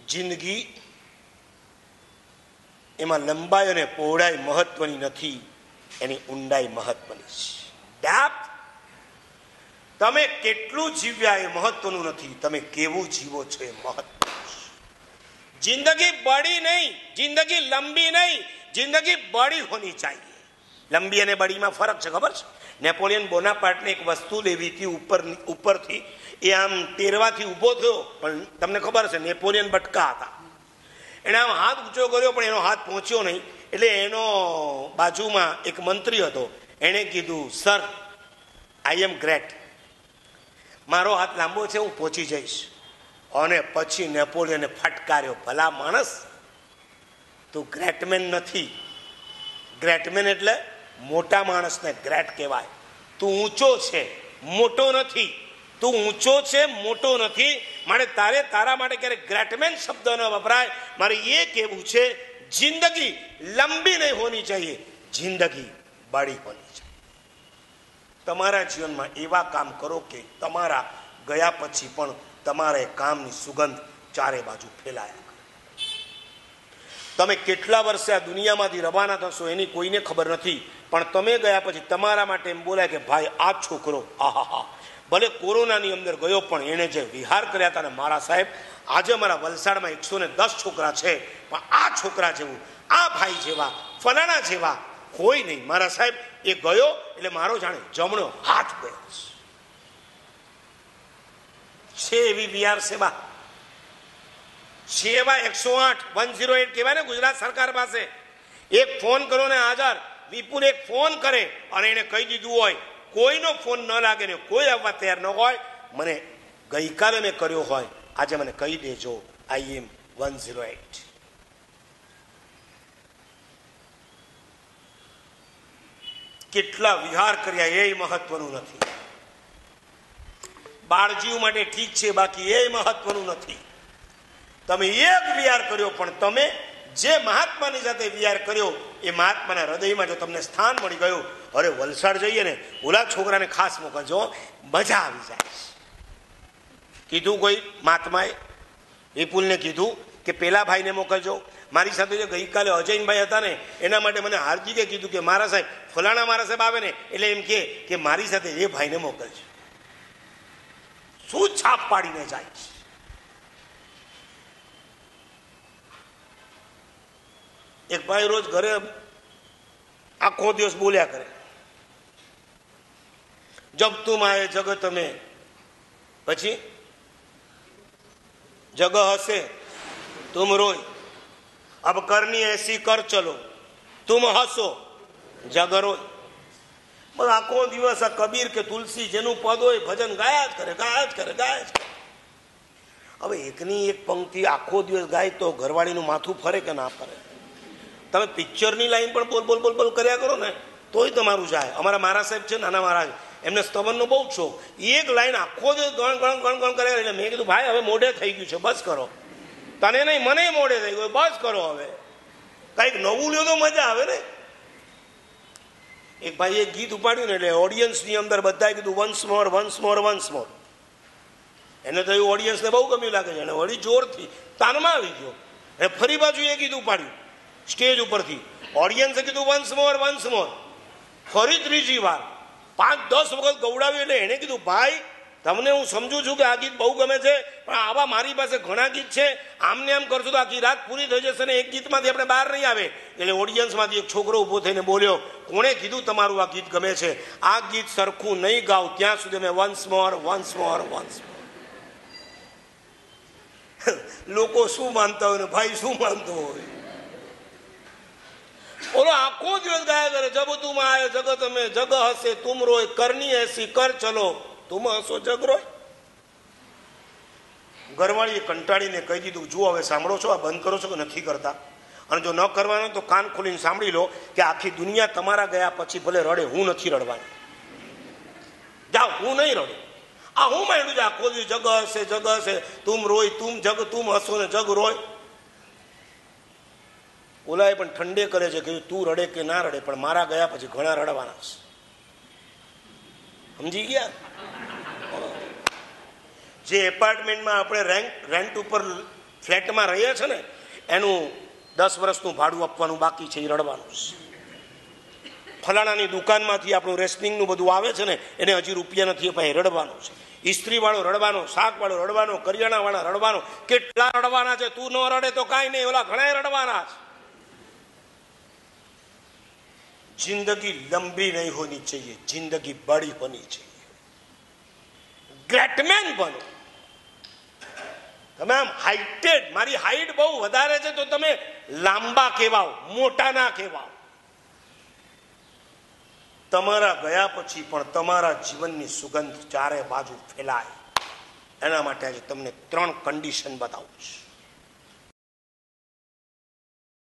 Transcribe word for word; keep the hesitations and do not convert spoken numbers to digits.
જિંદગી એમાં લંબાઈ અને પહોળાઈ મહત્વની નથી, એની ઊંડાઈ મહત્વની છે. ડેપ્થ, તમે કેટલું જીવ્યા એ મહત્વનું નથી, તમે કેવું જીવો છો એ મહત્વનું છે. जिंदगी बड़ी नहीं, जिंदगी लंबी नहीं, जिंदगी बड़ी होनी चाहिए. लंबी અને બડીમાં ફરક છે, ખબર છે? નેપોલિયન બોનાપાર્ટને એક વસ્તુ લેવી હતી ઉપર ઉપરથી, એ આમ ટેરવાથી ઊભો થયો, પણ તમને ખબર છે નેપોલિયન બટકા હતા. એણે આમ હાથ ઊંચો કર્યો પણ એનો હાથ પહોંચ્યો નહીં. એટલે એનો બાજુમાં એક મંત્રી હતો, એણે કીધું, સર આઈ એમ ગ્રેટ, મારો હાથ લાંબો છે, હું પહોંચી જઈશ. અને પછી નેપોલિયને ફટકાર્યો, ભલા માણસ, તું ગ્રેટમેન નથી. ગ્રેટમેન એટલે મોટા માણસને ગ્રેટ કહેવાય. તું ઊંચો છે, મોટો નથી. તું ઊંચો છે, મોટો નથી, માટે તારે તારા માટે ક્યારેક ગ્રેટમેન શબ્દ ન વપરાય. મારે એ કહેવું છે, જિંદગી લંબી નહીં હોની चाहिए, જિંદગી બડી હોની चाहिए. તમારા જીવનમાં એવા કામ કરો કે તમારા ગયા પછી પણ તમારે કામની સુગંધ ચારે બાજુ ફેલાયા કરે. તમે કેટલા વર્ષે આ દુનિયામાંથી રવાના થશો એની કોઈને ખબર નથી, પણ તમે ગયા પછી તમારા માટે એમ બોલાય કે ભાઈ આ છોકરો આહા હા, ભલે કોરોનાની અંદર ગયો પણ એણે જે વિહાર કર્યા હતા ને મારા સાહેબ, આજે અમારા વલસાડમાં એકસો ને દસ છોકરા છે, પણ આ છોકરા જેવું, આ ભાઈ જેવા, ફલાણા જેવા કોઈ નહીં. મારા સાહેબ એ ગયો એટલે મારો જાણે જમણો હાથ ગયો છે. એવી વિહાર સેવા, સેવા એકસો આઠ વન ઝીરો એટ કહેવાય ને ગુજરાત સરકાર પાસે. એક ફોન કરો ને હાજર. વિપુલ એક ફોન કરે અને એને કહી દીધું હોય, કોઈનો ફોન ન લાગે ને કોઈ આવવા તૈયાર ન હોય, મને ગઈકાલે મેં કર્યો હોય, આજે મને કહી દેજો, I am one zero eight. કેટલા વિહાર કર્યા એ મહત્વનું નથી. બાળજીવ માટે ઠીક છે, બાકી એ મહત્વનું નથી. તમે એક વિહાર કર્યો, પણ તમે જે મહાત્માની સાથે વિહાર કર્યો એ મહાત્માના હૃદયમાં જો તમને સ્થાન મળી ગયું, અરે વલસાડ જઈએ ને ઓલા છોકરાને ખાસ મોકલજો, મજા આવી જાય. કીધું કોઈ મહાત્માએ વિપુલને કીધું કે પેલા ભાઈને મોકલજો. મારી સાથે જે ગઈકાલે અજયભાઈ હતા ને એના માટે મને હાર્દિકે કીધું કે મારા સાહેબ ફલાણા મારા સાહેબ આવે ને એટલે એમ કે મારી સાથે એ ભાઈને મોકલજો. શું છાપ પાડીને જાય છે. એક ભાઈ રોજ ઘરે આખો દિવસ બોલ્યા કરે, જબ તુમ આયે જગત में, પછી જગ હસે तुम रोई, अब करनी ऐसी कर चलो, तुम हंसो जग रोई. બસ આખો દિવસ આ કબીર કે તુલસી જેનું પદ હોય ભજન ગાયા જ કરે, ગાયા જ કરે, ગાયા જ કરે. હવે એકની એક પંક્તિ આખો દિવસ ગાય તો ઘરવાળીનું માથું ફરે કે ના ફરે? તમે પિક્ચરની લાઈન પણ બોલ બોલ બોલ બોલ કર્યા કરો ને તોય તમારું જાય. અમારા મારા સાહેબ છે નાના મહારાજ, એમને સ્તવનનો બહુ શોખ. એક લાઈન આખો દિવસ ગણ ગણ ગણ ગણ કર્યા. એટલે મેં કીધું ભાઈ હવે મોઢે થઈ ગયું છે, બસ કરો. તને નહીં મને મોઢે થઈ ગયું, બસ કરો હવે. કંઈક નવું લ્યો તો મજા આવે ને. એક ભાઈ એક ગીત ઉપાડ્યું ને એટલે ઓડિયન્સની અંદર બધાએ કીધું once more once more once more. એને તો એવું ઓડિયન્સને બહુ ગમ્યું લાગે છે, અને વળી જોરથી તાનમાં આવી ગયો. અને ફરી બાજુ એ ગીત ઉપાડ્યું સ્ટેજ ઉપરથી. ઓડિયન્સે કીધું વન્સ મોર વન્સ મોર. ફરી ત્રીજી વાર પાંચ દસ વખત ગવડાવ્યું. એટલે એણે કીધું ભાઈ તમને હું સમજુ છું કે આ ગીત બહુ ગમે છે, પણ આવા મારી પાસે ઘણા ગીત છે, આમને આમ કરશું તો આખી રાત પૂરી થઈ જશે ને એક ગીતમાંથી આપણે બહાર નહીં આવે. એટલે ઓડિયન્સમાંથી એક છોકરો ઊભો થઈને બોલ્યો, કોણે કીધું તમારું આ ગીત ગમે છે? આ ગીત સરખું નહીં ગાવ ત્યાં સુધી મેં once more once more once more. લોકો શું માનતા હોય ને ભાઈ શું માનતો હોય? ઓલો આખો દિવસ ગાયા કરે, જબ તુમ આયે જગત में जग हसे तुम रोए, करनी ऐसी कर चलो तुम हसो जग रोए. ઘરવાળીએ કંટાળીને કહી દીધું, જુઓ હવે સાંભળો છો, આ બંધ કરો છો કે નથી કરતા? અને જો ન કરવાનો તો કાન ખોલીને સાંભળી લો કે આખી દુનિયા તમારા ગયા પછી ભલે રડે, હું નથી રડવાની. જાઓ, હું નહીં રડું. આ હું માંડ્યું છે આખો દિવસ જગ હશે જગ હશે તુમ રોય, તુમ જગ તુમ હસો ને જગ રોય. ઓલાએ પણ ઠંડે કરે છે કે તું રડે કે ના રડે, પણ મારા ગયા પછી ઘણા રડવાના છે. સમજી ગયા? જે એપાર્ટમેન્ટમાં આપણે રેન્ટ રેન્ટ ઉપર ફ્લેટમાં રહે છે ને એનું દસ વર્ષનું ભાડું આપવાનું બાકી છે, એ રડવાનું છે. ફલાણાની દુકાનમાંથી આપણું રેશનિંગનું બધું આવે છે ને એને હજી રૂપિયા નથી અપાય, રડવાનું છે. ઇસ્ત્રી વાળો રડવાનો, શાક વાળો રડવાનો, કરિયાણા વાળા રડવાનો. કેટલા રડવાના છે? તું ન રડે તો કાંઈ નહીં, ઓલા ઘણા રડવાના છે. जिंदगी लंबी नहीं होनी चाहिए, जिंदगी बड़ी होनी चाहिए. ग्रेटમેન બનો તમે. આમ હાઇટેડ, મારી હાઈટ બહુ વધારે છે તો તમે લાંબા કહેવાઓ, મોટા ના કહેવાઓ. તમારા ગયા પછી પણ તમારા જીવનની સુગંધ ચારે બાજુ ફેલાય, એના માટે આજે તમને ત્રણ કન્ડિશન બતાવું છું.